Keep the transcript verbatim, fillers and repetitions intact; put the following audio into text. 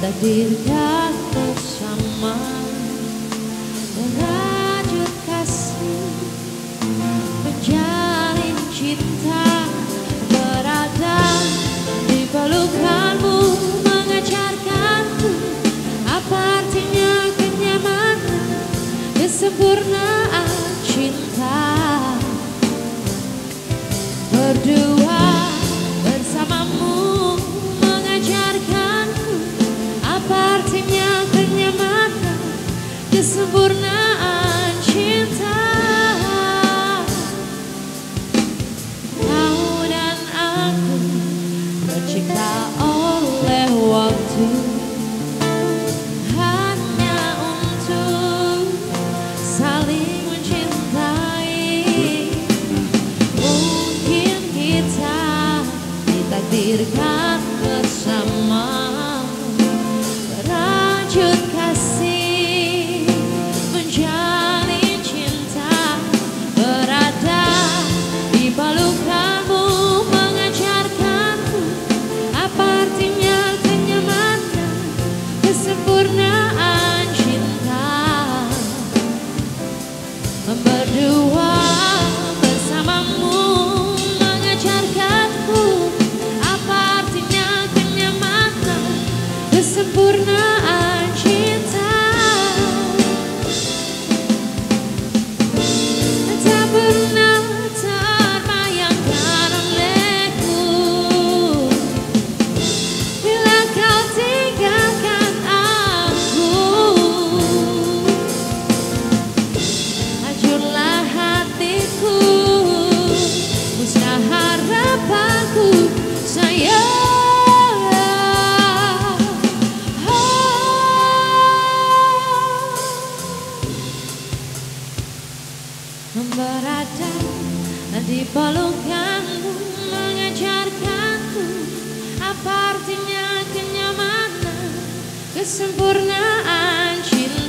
ditakdirkan bersama, merajut kasih, menjalin cinta, berada di pelukanmu, mengajarkanku apa artinya kenyamanan, kesempurnaan cinta. Berdua bersamamu mengajarkanku apa artinya kenyamanan, kesempurnaan cinta. Kau dan aku tercipta oleh waktu, hanya untuk saling mencintai. Mungkin kita ditakdirkan bersama, merajut kasih, menjalin cinta, berada di pelukanmu, mengajarkanku apa artinya kenyamanan, kesempurnaan cinta. Berdua bersamamu mengajarkanku apa artinya kenyamanan, kesempurnaan cinta. Tak pernah terbayangkan olehku bila kau tinggalkan aku. Hancurlah hatiku, musnah harapanku, sayang. Berada di pelukanmu, mengajarkanku apa artinya kenyamanan, kesempurnaan cinta.